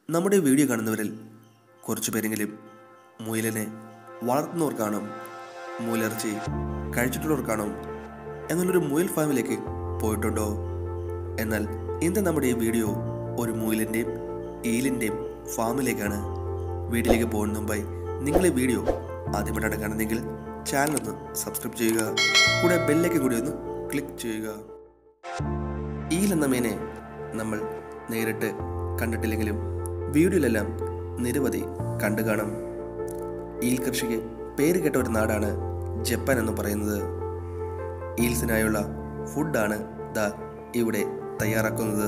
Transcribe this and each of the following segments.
നമ്മുടെ വീഡിയോ കാണുന്നവരിൽ കുറച്ചു പേരെങ്കിലും മുയലിനെ വളർത്തുന്നവർ കാണും, മുയലിറച്ചി കഴിച്ചിട്ടുള്ളവർ കാണും. എന്നുള്ളൊരു മുയൽ ഫാമിലേക്ക് പോയിട്ടുണ്ടോ? എന്നാൽ ഇന്ന് നമ്മുടെ ഈ വീഡിയോ ഒരു മുയലിൻ്റെയും ഈലിൻ്റെയും ഫാമിലേക്കാണ്. വീഡിയോയിലേക്ക് പോകുന്ന മുമ്പായി നിങ്ങൾ ഈ വീഡിയോ ആദ്യമായിട്ടാണ് കാണുന്നതെങ്കിൽ ചാനൽ ഒന്ന് സബ്സ്ക്രൈബ് ചെയ്യുക, കൂടെ ബെല്ലേക്ക് കൂടി ഒന്ന് ക്ലിക്ക് ചെയ്യുക. ഈൽ എന്ന മീനെ നമ്മൾ നേരിട്ട് കണ്ടിട്ടില്ലെങ്കിലും വീഡിയോയിലെല്ലാം നിരവധി കണ്ടു കാണും. ഈൽ കൃഷിക്ക് പേര് കേട്ട ഒരു നാടാണ് ജപ്പാൻ എന്ന് പറയുന്നത്. ഈൽസിനായുള്ള ഫുഡാണ് ദാ ഇവിടെ തയ്യാറാക്കുന്നത്.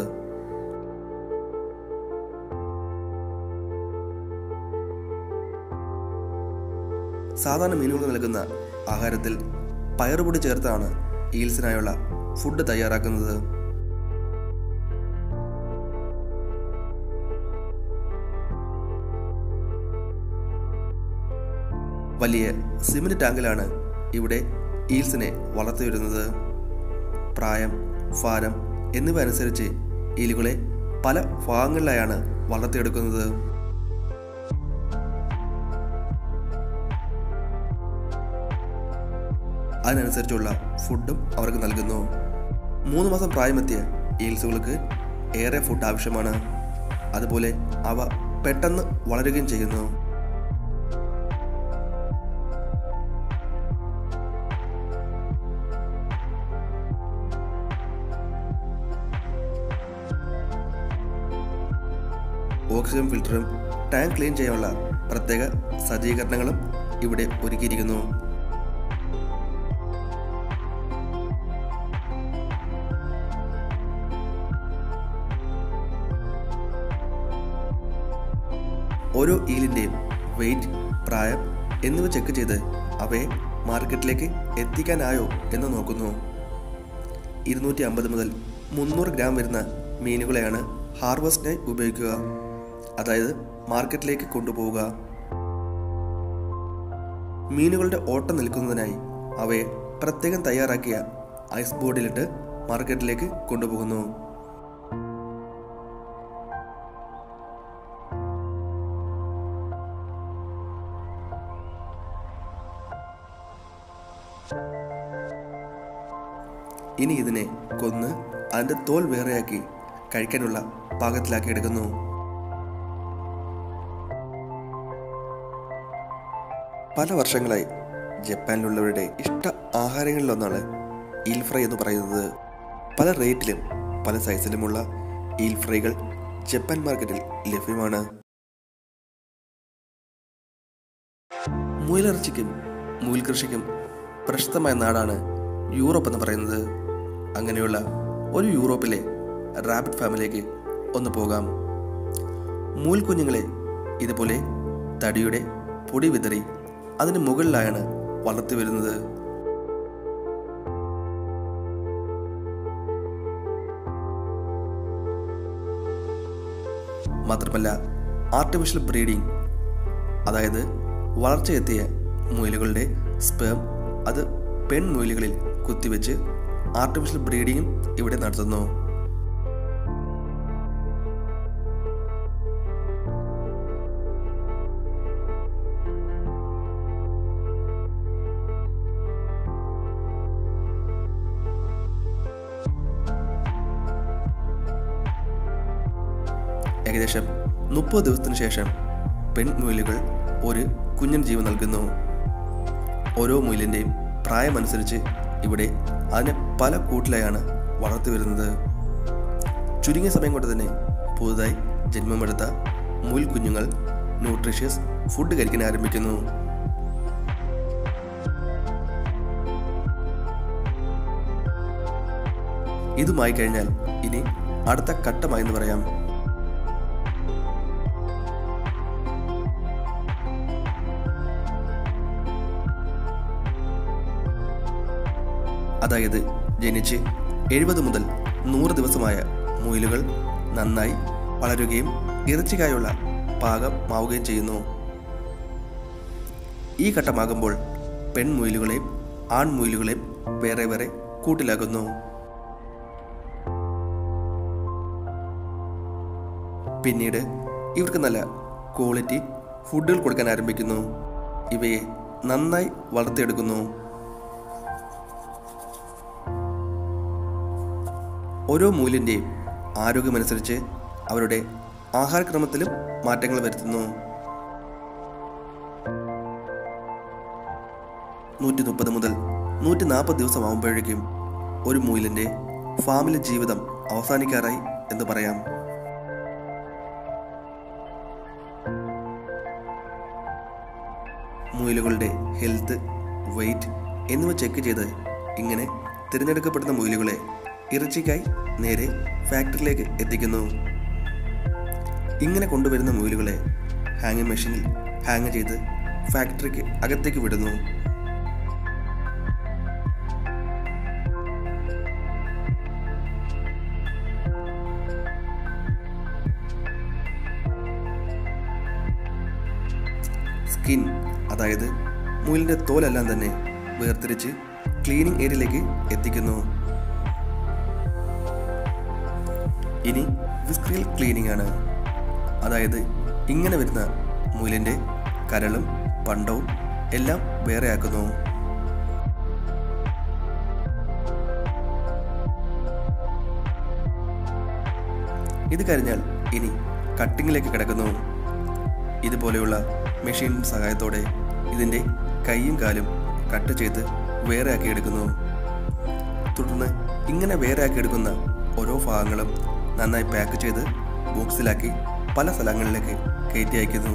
സാധാരണ മീനുകൾ നൽകുന്ന ആഹാരത്തിൽ പയറുപൊടി ചേർത്താണ് ഈൽസിനായുള്ള ഫുഡ് തയ്യാറാക്കുന്നത്. വലിയ സിമന്റ് ടാങ്കിലാണ് ഇവിടെ ഈൽസിനെ വളർത്തിവരുന്നത്. പ്രായം, ഭാരം എന്നിവ അനുസരിച്ച് ഈലുകളെ പല ഭാഗങ്ങളിലായാണ് വളർത്തിയെടുക്കുന്നത്. അതിനനുസരിച്ചുള്ള ഫുഡും അവർക്ക് നൽകുന്നു. 3 മാസം പ്രായമെത്തിയ ഈൽസുകൾക്ക് ഏറെ ഫുഡ് ആവശ്യമാണ്. അതുപോലെ അവ പെട്ടെന്ന് വളരുകയും ചെയ്യുന്നു. ഓക്സിജൻ ഫിൽറ്ററും ടാങ്ക് ക്ലീൻ ചെയ്യാനുള്ള പ്രത്യേക സജ്ജീകരണങ്ങളും ഇവിടെ ഒരുക്കിയിരിക്കുന്നു. ഓരോ ഈലിൻ്റെയും വെയിറ്റ്, പ്രായം എന്നിവ ചെക്ക് ചെയ്ത് അവയെ മാർക്കറ്റിലേക്ക് എത്തിക്കാനായോ എന്ന് നോക്കുന്നു. 250 മുതൽ 300 ഗ്രാം വരുന്ന മീനുകളെയാണ് ഹാർവസ്റ്റിനായി ഉപയോഗിക്കുക, അതായത് മാർക്കറ്റിലേക്ക് കൊണ്ടുപോവുക. മീനുകളുടെ ഓട്ടം നിൽക്കുന്നതിനായി അവയെ പ്രത്യേകം തയ്യാറാക്കിയ ഐസ് ബോർഡിലിട്ട് മാർക്കറ്റിലേക്ക് കൊണ്ടുപോകുന്നു. ഇനി ഇതിനെ കൊന്ന് അതിൻ്റെ തോൽ വേറെയാക്കി കഴിക്കാനുള്ള പാകത്തിലാക്കി എടുക്കുന്നു. പല വർഷങ്ങളായി ജപ്പാനിലുള്ളവരുടെ ഇഷ്ട ആഹാരങ്ങളിലൊന്നാണ് ഈൽ ഫ്രൈ എന്ന് പറയുന്നത്. പല റേറ്റിലും പല സൈസിലുമുള്ള ഈൽ ഫ്രൈകൾ ജപ്പാൻ മാർക്കറ്റിൽ ലഭ്യമാണ്. മുയലിറച്ചിക്കും മുയൽ കൃഷിക്കും പ്രശസ്തമായ നാടാണ് യൂറോപ്പ് എന്ന് പറയുന്നത്. അങ്ങനെയുള്ള ഒരു യൂറോപ്പിലെ റാബിറ്റ് ഫാമിലേക്ക് ഒന്ന് പോകാം. മുയൽ കുഞ്ഞുങ്ങളെ ഇതുപോലെ തടിയുടെ പൊടി വിതറി അതിന് മുകളിലായാണ് വളർത്തി വരുന്നത്. മാത്രമല്ല ആർട്ടിഫിഷ്യൽ ബ്രീഡിംഗ്, അതായത് വളർച്ചയെത്തിയ മുയലുകളുടെ സ്പേം അത് പെൺമുയലുകളിൽ കുത്തിവെച്ച് ആർട്ടിഫിഷ്യൽ ബ്രീഡിങ്ങും ഇവിടെ നടത്തുന്നു. ഏകദേശം 30 ദിവസത്തിന് ശേഷം പെൺമുയലുകൾ ഒരു കുഞ്ഞൻ ജീവൻ നൽകുന്നു. ഓരോ മുയലിൻ്റെയും പ്രായമനുസരിച്ച് ഇവിടെ അതിനെ പല കൂട്ടിലായാണ് വളർത്തി വരുന്നത്. ചുരുങ്ങിയ സമയം കൊണ്ട് തന്നെ പുതുതായി ജന്മമെടുത്ത മുയൽ കുഞ്ഞുങ്ങൾ ന്യൂട്രീഷ്യസ് ഫുഡ് കഴിക്കാൻ ആരംഭിക്കുന്നു. ഇതുമായി കഴിഞ്ഞാൽ ഇനി അടുത്ത ഘട്ടമായെന്ന് പറയാം. അതായത് ജനിച്ച് 70 മുതൽ 100 ദിവസമായ മുയലുകൾ നന്നായി വളരുകയും ഇറച്ചിക്കായുള്ള പാകമാവുകയും ചെയ്യുന്നു. ഈ ഘട്ടമാകുമ്പോൾ പെൺമുയലുകളെയും ആൺമുയലുകളെയും വേറെ വേറെ കൂട്ടിലാകുന്നു. പിന്നീട് ഇവർക്ക് നല്ല ക്വാളിറ്റി ഫുഡുകൾ കൊടുക്കാൻ ആരംഭിക്കുന്നു. ഇവയെ നന്നായി വളർത്തിയെടുക്കുന്നു. ഓരോ മുയലിൻ്റെയും ആരോഗ്യമനുസരിച്ച് അവരുടെ ആഹാരക്രമത്തിലും മാറ്റങ്ങൾ വരുത്തുന്നു. 130 മുതൽ 140 ദിവസമാകുമ്പോഴേക്കും ഒരു മുയലിൻ്റെ ഫാമിലെ ജീവിതം അവസാനിക്കാറായി എന്ന് പറയാം. മുയലുകളുടെ ഹെൽത്ത്, വെയ്റ്റ് എന്നിവ ചെക്ക് ചെയ്ത് ഇങ്ങനെ തിരഞ്ഞെടുക്കപ്പെടുന്ന മുയലുകളെ ഇറച്ചിക്കായി നേരെ ഫാക്ടറിയിലേക്ക് എത്തിക്കുന്നു. ഇങ്ങനെ കൊണ്ടുവരുന്ന മുയലുകളെ ഹാങ്ങിങ് മെഷീനിൽ ഹാങ് ചെയ്ത് ഫാക്ടറിക്ക് അകത്തേക്ക് വിടുന്നു. സ്കിൻ, അതായത് മുയലിൻ്റെ തോലെല്ലാം തന്നെ വേർതിരിച്ച് ക്ലീനിങ് ഏരിയയിലേക്ക് എത്തിക്കുന്നു. ഇനി വിസ്ക്രിയൽ ക്ലീനിങ് ആണ്. അതായത് ഇങ്ങനെ വരുന്ന മുയലിൻ്റെ കരളും പണ്ടവും എല്ലാം വേറെയാക്കുന്നു. ഇത് കഴിഞ്ഞാൽ ഇനി കട്ടിങ്ങിലേക്ക് കിടക്കുന്നു. ഇതുപോലെയുള്ള മെഷീൻ സഹായത്തോടെ ഇതിൻ്റെ കൈയും കാലും കട്ട് ചെയ്ത് വേറെയാക്കി എടുക്കുന്നു. തുടർന്ന് ഇങ്ങനെ വേറെയാക്കി എടുക്കുന്ന ഓരോ ഭാഗങ്ങളും നന്നായി പാക്ക് ചെയ്ത് ബോക്സിലാക്കി പല സ്ഥലങ്ങളിലേക്ക് കയറ്റി അയക്കുന്നു.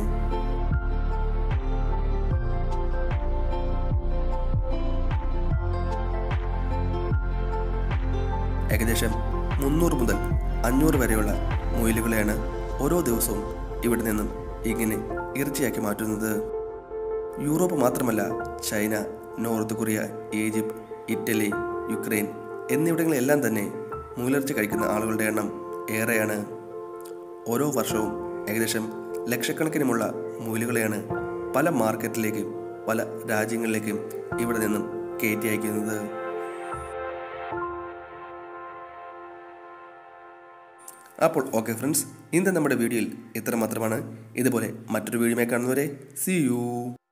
ഏകദേശം 300 മുതൽ 500 വരെയുള്ള മുയലുകളെയാണ് ഓരോ ദിവസവും ഇവിടെ നിന്നും ഇങ്ങനെ ഇറച്ചിയാക്കി മാറ്റുന്നത്. യൂറോപ്പ് മാത്രമല്ല, China, North Korea, Egypt, Italy, Ukraine എന്നിവിടങ്ങളിലെല്ലാം തന്നെ മുയലിറച്ചി കഴിക്കുന്ന ആളുകളുടെ എണ്ണം ഏറെയാണ്. ഓരോ വർഷവും ഏകദേശം ലക്ഷക്കണക്കിനുമുള്ള മുയലുകളെയാണ് പല മാർക്കറ്റിലേക്കും പല രാജ്യങ്ങളിലേക്കും ഇവിടെ നിന്നും കയറ്റി അയക്കുന്നത്. അപ്പോൾ ഓക്കെ ഫ്രണ്ട്സ്, ഇന്നത്തെ നമ്മുടെ വീഡിയോയിൽ ഇത്ര മാത്രമാണ്. ഇതുപോലെ മറ്റൊരു വീഡിയോയുമായി കാണുന്നവരെ സീ യു.